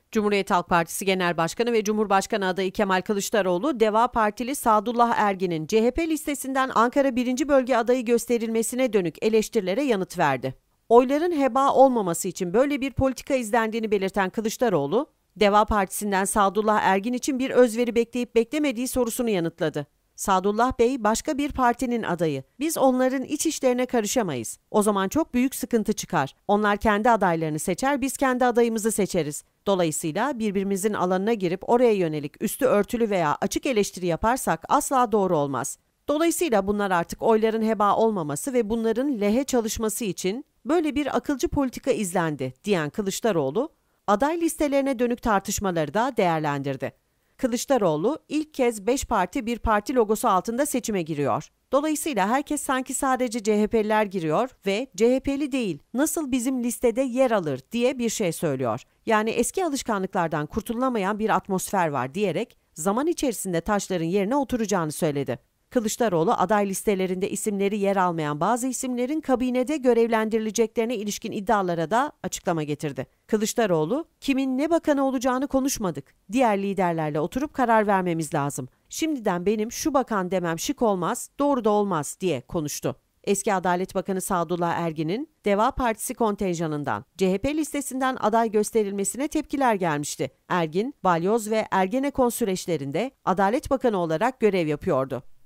Cumhuriyet Halk Partisi Genel Başkanı ve Cumhurbaşkanı adayı Kemal Kılıçdaroğlu, Deva Partili Sadullah Ergin'in CHP listesinden Ankara 1. Bölge adayı gösterilmesine dönük eleştirilere yanıt verdi. Oyların heba olmaması için böyle bir politika izlendiğini belirten Kılıçdaroğlu, Deva Partisi'nden Sadullah Ergin için bir özveri bekleyip beklemediği sorusunu yanıtladı. Sadullah Bey başka bir partinin adayı. Biz onların iç işlerine karışamayız. O zaman çok büyük sıkıntı çıkar. Onlar kendi adaylarını seçer, biz kendi adayımızı seçeriz. Dolayısıyla birbirimizin alanına girip oraya yönelik üstü örtülü veya açık eleştiri yaparsak asla doğru olmaz. Dolayısıyla bunlar artık oyların heba olmaması ve bunların lehe çalışması için böyle bir akılcı politika izlendi, diyen Kılıçdaroğlu, aday listelerine dönük tartışmaları da değerlendirdi. Kılıçdaroğlu ilk kez 5 parti bir parti logosu altında seçime giriyor. Dolayısıyla herkes sanki sadece CHP'liler giriyor ve CHP'li değil, nasıl bizim listede yer alır diye bir şey söylüyor. Yani eski alışkanlıklardan kurtulamayan bir atmosfer var diyerek zaman içerisinde taşların yerine oturacağını söyledi. Kılıçdaroğlu aday listelerinde isimleri yer almayan bazı isimlerin kabinede görevlendirileceklerine ilişkin iddialara da açıklama getirdi. Kılıçdaroğlu, kimin ne bakanı olacağını konuşmadık. Diğer liderlerle oturup karar vermemiz lazım. Şimdiden benim şu bakan demem şık olmaz, doğru da olmaz diye konuştu. Eski Adalet Bakanı Sadullah Ergin'in Deva Partisi kontenjanından CHP listesinden aday gösterilmesine tepkiler gelmişti. Ergin, Balyoz ve Ergenekon süreçlerinde Adalet Bakanı olarak görev yapıyordu.